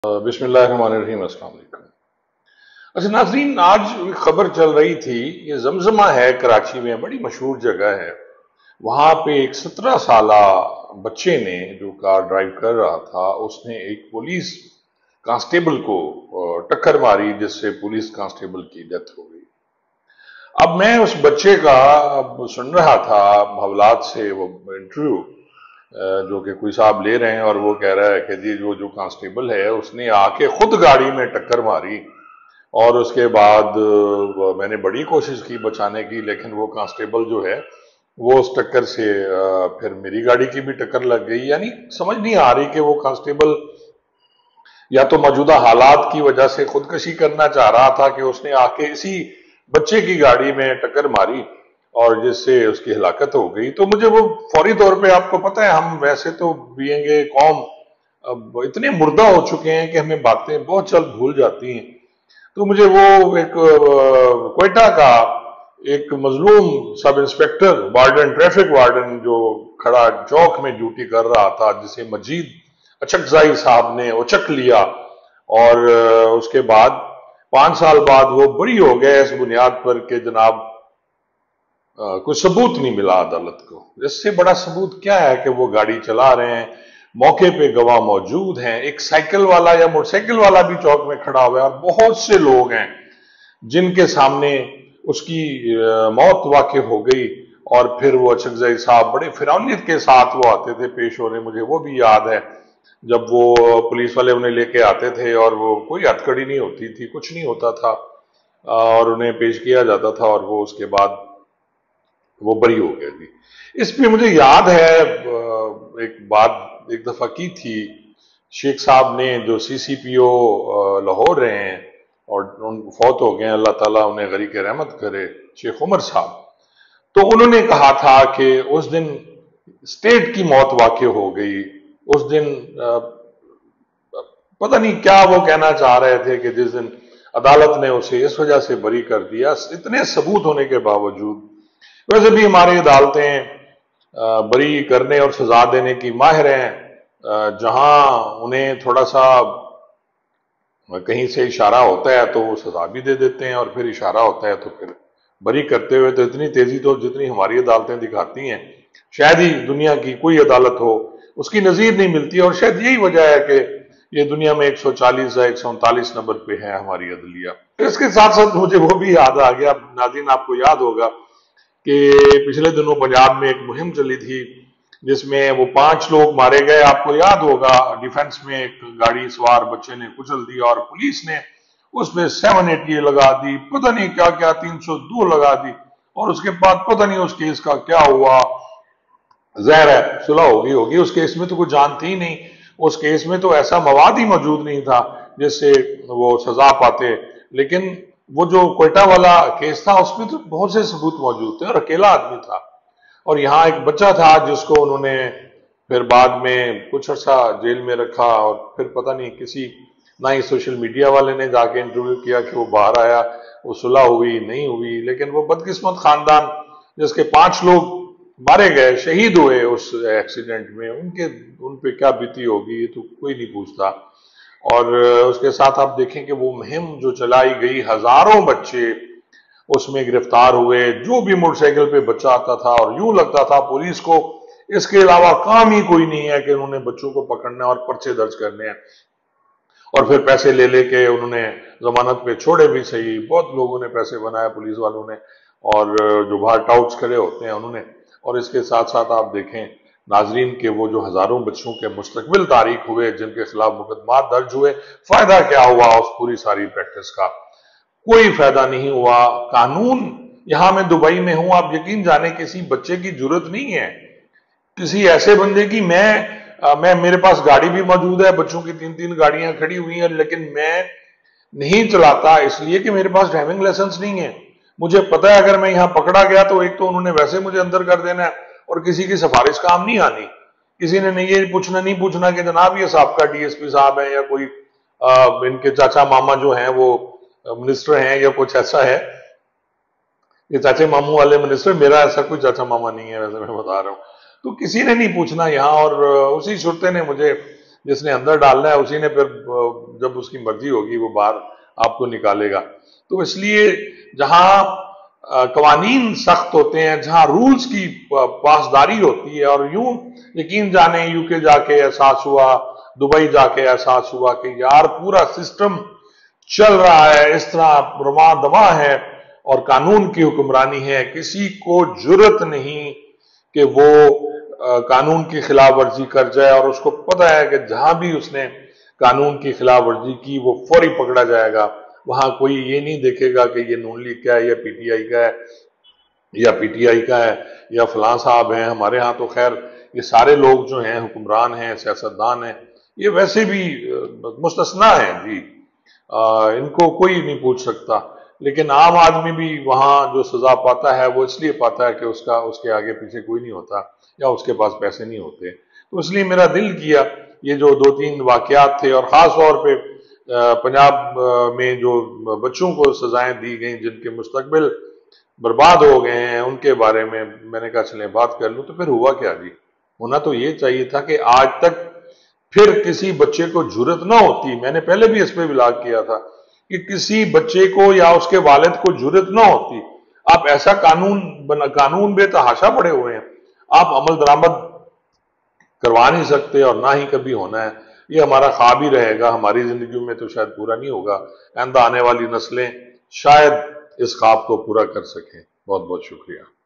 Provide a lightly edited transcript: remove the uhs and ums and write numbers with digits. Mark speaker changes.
Speaker 1: बिस्मिल्लाहिर्रहमानिर्रहीम। अस्सलाम वालेकुम। अच्छा नाज़रीन, आज खबर चल रही थी, ये जमजमा है कराची में, बड़ी मशहूर जगह है। वहां पे एक 17 साला बच्चे ने, जो कार ड्राइव कर रहा था, उसने एक पुलिस कांस्टेबल को टक्कर मारी, जिससे पुलिस कांस्टेबल की डेथ हो गई। अब मैं उस बच्चे का अब सुन रहा था हवालात से, वो इंटरव्यू जो कि कोई साहब ले रहे हैं, और वो कह रहा है कि जी जो जो कांस्टेबल है उसने आके खुद गाड़ी में टक्कर मारी, और उसके बाद मैंने बड़ी कोशिश की बचाने की, लेकिन वो कांस्टेबल जो है वो उस टक्कर से फिर मेरी गाड़ी की भी टक्कर लग गई। यानी समझ नहीं आ रही कि वो कांस्टेबल या तो मौजूदा हालात की वजह से खुदकशी करना चाह रहा था कि उसने आके इसी बच्चे की गाड़ी में टक्कर मारी और जिससे उसकी हलाकत हो गई। तो मुझे वो फौरी तौर पे, आपको पता है हम वैसे तो बीइंग कौम अब इतने मुर्दा हो चुके हैं कि हमें बातें बहुत जल्द भूल जाती हैं। तो मुझे वो एक क्वेटा का एक मजलूम sub inspector warden, traffic warden, जो खड़ा चौक में ड्यूटी कर रहा था, जिसे मजीद अचकजाई साहब ने उचक लिया, और उसके बाद 5 साल बाद वो बरी हो गए इस बुनियाद पर कि जनाब कोई सबूत नहीं मिला अदालत को। इससे बड़ा सबूत क्या है कि वो गाड़ी चला रहे हैं, मौके पे गवाह मौजूद हैं, एक साइकिल वाला या मोटरसाइकिल वाला भी चौक में खड़ा हुआ है, और बहुत से लोग हैं जिनके सामने उसकी मौत वाक़ई हो गई। और फिर वो अचकज़ई साहब बड़े फिरौनियत के साथ वो आते थे पेश होने। मुझे वो भी याद है जब वो पुलिस वाले उन्हें लेके आते थे, और वो कोई हथकड़ी नहीं होती थी, कुछ नहीं होता था, और उन्हें पेश किया जाता था, और वो उसके बाद वो बरी हो गए थी। इस पे मुझे याद है एक बात एक दफा की थी, शेख साहब ने, जो सीसीपीओ लाहौर रहे हैं और उन फौत हो गए, अल्लाह ताला उन्हें गरीक रहमत करे, शेख उमर साहब। तो उन्होंने कहा था कि उस दिन स्टेट की मौत वाक़ई हो गई। उस दिन पता नहीं क्या वो कहना चाह रहे थे कि जिस दिन अदालत ने उसे इस वजह से बरी कर दिया, इतने सबूत होने के बावजूद। वैसे भी हमारी अदालतें बरी करने और सजा देने की माहिर हैं। जहां उन्हें थोड़ा सा कहीं से इशारा होता है तो वो सजा भी दे देते हैं, और फिर इशारा होता है तो फिर बरी करते हुए, तो इतनी तेजी तो जितनी हमारी अदालतें दिखाती हैं, शायद ही दुनिया की कोई अदालत हो, उसकी नजीर नहीं मिलती। और शायद यही वजह है कि ये दुनिया में 140 या 139 नंबर पे है हमारी अदलिया। इसके साथ साथ मुझे वो भी याद आ गया, नाज़रीन आपको याद होगा कि पिछले दिनों पंजाब में एक मुहिम चली थी जिसमें वो 5 लोग मारे गए। आपको याद होगा, डिफेंस में एक गाड़ी सवार बच्चे ने कुचल दिया और पुलिस ने उसमें 780 लगा दी, पता नहीं क्या क्या 302 लगा दी, और उसके बाद पता नहीं उस केस का क्या हुआ। जहर है, सुलह होगी होगी, उस केस में तो कोई जान थी नहीं, उस केस में तो ऐसा मवाद ही मौजूद नहीं था जिससे वो सजा पाते। लेकिन वो जो कोयटा वाला केस था उसमें तो बहुत से सबूत मौजूद थे, और अकेला आदमी था, और यहाँ एक बच्चा था जिसको उन्होंने फिर बाद में कुछ अर्सा जेल में रखा, और फिर पता नहीं किसी, ना ही सोशल मीडिया वाले ने जाके इंटरव्यू किया कि वो बाहर आया, वो सुलह हुई नहीं हुई। लेकिन वो बदकिस्मत खानदान जिसके 5 लोग मारे गए, शहीद हुए उस एक्सीडेंट में, उन पे क्या बीती होगी ये तो कोई नहीं पूछता। और उसके साथ आप देखें कि वो मुहिम जो चलाई गई, हजारों बच्चे उसमें गिरफ्तार हुए, जो भी मोटरसाइकिल पे बच्चा आता था, और यूं लगता था पुलिस को इसके अलावा काम ही कोई नहीं है कि उन्होंने बच्चों को पकड़ना और पर्चे दर्ज करने हैं। और फिर पैसे ले लेके उन्होंने जमानत पे छोड़े भी सही, बहुत लोगों ने पैसे बनाए पुलिस वालों ने, और जो बाहर टाउट्स खड़े होते हैं उन्होंने। और इसके साथ साथ आप देखें नाजरीन के वो जो हजारों बच्चों के मुस्तकबिल तारीख हुए जिनके खिलाफ मुकदमा दर्ज हुए, फायदा क्या हुआ उस पूरी सारी प्रैक्टिस का? कोई फायदा नहीं हुआ। कानून, यहां मैं दुबई में हूं, आप यकीन जाने किसी बच्चे की जरूरत नहीं है, किसी ऐसे बंदे की, मैं मेरे पास गाड़ी भी मौजूद है, बच्चों की 3-3 गाड़ियां खड़ी हुई हैं, लेकिन मैं नहीं चलाता इसलिए कि मेरे पास ड्राइविंग लाइसेंस नहीं है। मुझे पता है अगर मैं यहां पकड़ा गया तो एक तो उन्होंने वैसे मुझे अंदर कर देना है, और किसी की सिफारिश काम नहीं आनी। किसी ने नहीं ये पूछना कि जनाब ये साहब का डीएसपी साहब है, या कोई इनके चाचा मामा जो हैं वो मिनिस्टर हैं, या कुछ ऐसा है, ये चाचे मामू वाले मिनिस्टर। मेरा ऐसा कोई चाचा मामा नहीं है, वैसे मैं बता रहा हूं। तो किसी ने नहीं पूछना यहाँ, और उसी शुरते ने मुझे جس نے اندر ڈالنا ہے اسی نے پھر جب اس کی مرضی ہوگی وہ باہر آپ کو نکالے گا۔ تو اس لیے جہاں قوانین سخت ہوتے ہیں، جہاں رولز کی پاسداری ہوتی ہے، اور یوں یقین جانے یو کے جا کے احساس ہوا، دبئی جا کے احساس ہوا کہ یار پورا سسٹم چل رہا ہے اس طرح رواں دواں ہے اور قانون کی حکمرانی ہے، کسی کو جرت نہیں کہ وہ قانون کی خلاف ورزی کر جائے، اور اس کو پتہ ہے کہ جہاں بھی اس نے قانون کی خلاف ورزی کی وہ فوری پکڑا جائے گا۔ وہاں کوئی یہ نہیں دیکھے گا کہ یہ نون لیگ کا ہے یا پی ٹی آئی کا ہے یا پی ٹی آئی کا ہے یا فلاں صاحب ہیں۔ ہمارے ہاں تو خیر یہ سارے لوگ جو ہیں حکمران ہیں، سیاستدان ہیں، یہ ویسے بھی مستثنا ہیں جی، ان کو کوئی نہیں پوچھ سکتا، لیکن عام آدمی بھی وہاں جو سزا پاتا ہے وہ اس لیے پاتا ہے کہ اس کے آگے پیچھے کوئی نہیں ہوتا یا اس کے پاس پیسے نہیں ہوتے۔ تو اس لیے میرا دل کیا یہ جو 2-3 واقعات تھے، اور خاص طور پہ پنجاب میں جو بچوں کو سزائیں دی گئیں جن کے مستقبل برباد ہو گئے ہیں، ان کے بارے میں میں نے کہا چلیں بات کر لوں۔ تو پھر ہوا کیا جی؟ ہونا تو یہ چاہیے تھا کہ آج تک پھر کسی بچے کو جرت نہ ہوتی، میں نے پہلے بھی اس پہ بلاگ کیا تھا کہ کسی بچے کو یا اس کے والد کو جرت نہ ہوتی۔ آپ ایسا قانون بے تحاشا پڑے ہوئے ہیں، آپ عمل درآمد کروا نہیں سکتے اور نہ ہی کبھی ہونا ہے۔ یہ ہمارا خواب ہی رہے گا، ہماری زندگیوں میں تو شاید پورا نہیں ہوگا، آئندہ آنے والی نسلیں شاید اس خواب کو پورا کر سکیں۔ بہت بہت شکریہ۔